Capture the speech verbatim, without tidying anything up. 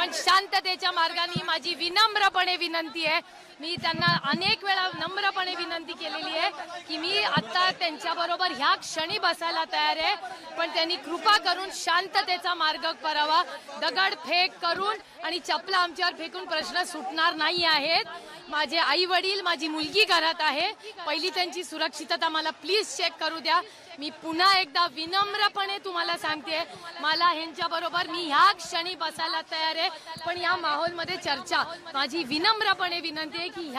पण शांततेच्या मार्गाने माझी विनम्रपणे विनंती आहे, मी त्यांना अनेक वेळा नम्रपणे विनंती केलेली आहे की मी आता त्यांच्याबरोबर ह्या क्षणी बसायला तयार आहे, पण त्यांनी कृपा करून शांततेचा मार्ग करावा। दगडफेक करून आणि चपला आमच्यावर फेकून प्रश्न सुटणार नाही आहेत। माझे आई वडील, माझी मुलगी घरात आहे, पहिली त्यांची सुरक्षितता मला प्लीज चेक करू द्या। मी पुन्हा एकदा विनम्रपणे तुम्हाला सांगते, मला ह्यांच्याबरोबर मी ह्या क्षणी बसायला तयार आहे, पण या माहोलमध्ये चर्चा, माझी विनम्रपणे विनंती आहे की